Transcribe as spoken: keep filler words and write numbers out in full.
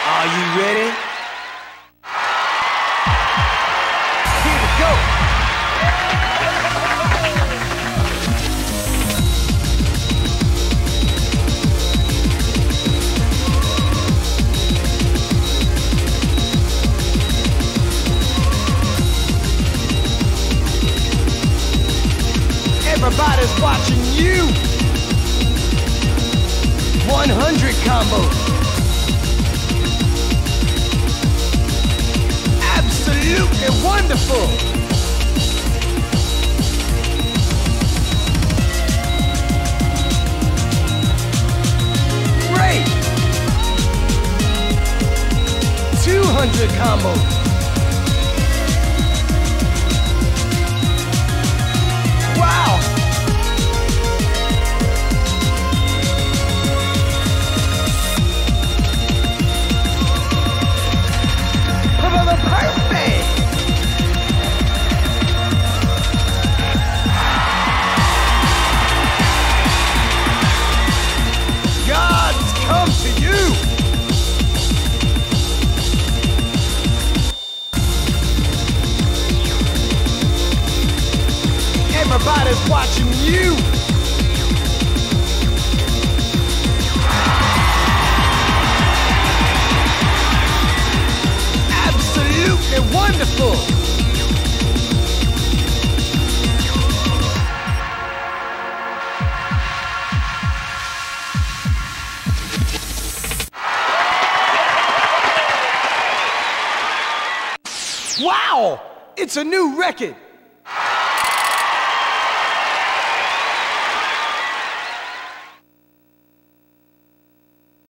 Are you ready? Here we go. Everybody's watching you. one hundred combos. Absolutely wonderful. Great. two hundred combos. Wow. Perfect! God's come to you! Everybody's watching you! Absolutely wonderful! Wow! It's a new record!